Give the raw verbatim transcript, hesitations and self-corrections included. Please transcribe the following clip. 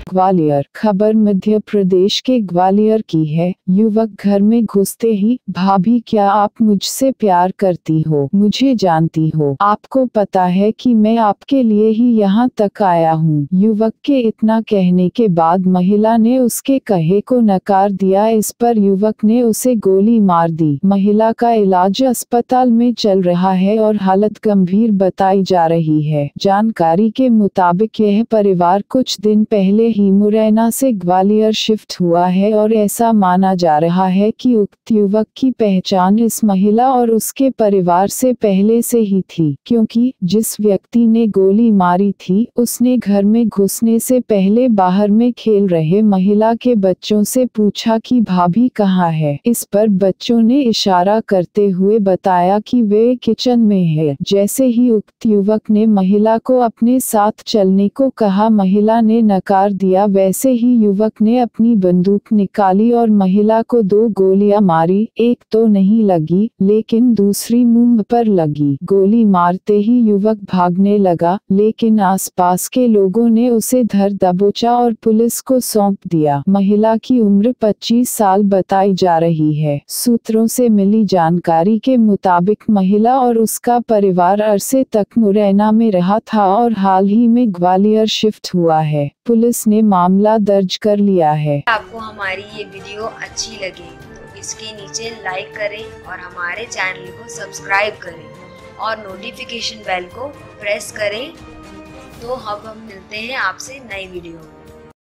ग्वालियर। खबर मध्य प्रदेश के ग्वालियर की है। युवक घर में घुसते ही, भाभी क्या आप मुझसे प्यार करती हो? मुझे जानती हो? आपको पता है कि मैं आपके लिए ही यहाँ तक आया हूँ। युवक के इतना कहने के बाद महिला ने उसके कहे को नकार दिया। इस पर युवक ने उसे गोली मार दी। महिला का इलाज अस्पताल में चल रहा है और हालत गंभीर बताई जा रही है। जानकारी के मुताबिक यह परिवार कुछ दिन पहले ही मुरैना से ग्वालियर शिफ्ट हुआ है और ऐसा माना जा रहा है कि उक्त युवक की पहचान इस महिला और उसके परिवार से पहले से ही थी, क्योंकि जिस व्यक्ति ने गोली मारी थी उसने घर में घुसने से पहले बाहर में खेल रहे महिला के बच्चों से पूछा कि भाभी कहाँ है। इस पर बच्चों ने इशारा करते हुए बताया कि वे किचन में है। जैसे ही उक्त युवक ने महिला को अपने साथ चलने को कहा, महिला ने नकार दिया। वैसे ही युवक ने अपनी बंदूक निकाली और महिला को दो गोलियां मारी। एक तो नहीं लगी, लेकिन दूसरी मुंह पर लगी। गोली मारते ही युवक भागने लगा, लेकिन आसपास के लोगों ने उसे धर दबोचा और पुलिस को सौंप दिया। महिला की उम्र पच्चीस साल बताई जा रही है। सूत्रों से मिली जानकारी के मुताबिक महिला और उसका परिवार अरसे तक मुरैना में रहा था और हाल ही में ग्वालियर शिफ्ट हुआ है। पुलिस ने मामला दर्ज कर लिया है। आपको हमारी ये वीडियो अच्छी लगी तो इसके नीचे लाइक करें और हमारे चैनल को सब्सक्राइब करें और नोटिफिकेशन बेल को प्रेस करें। तो अब हम मिलते हैं आपसे नई वीडियो में।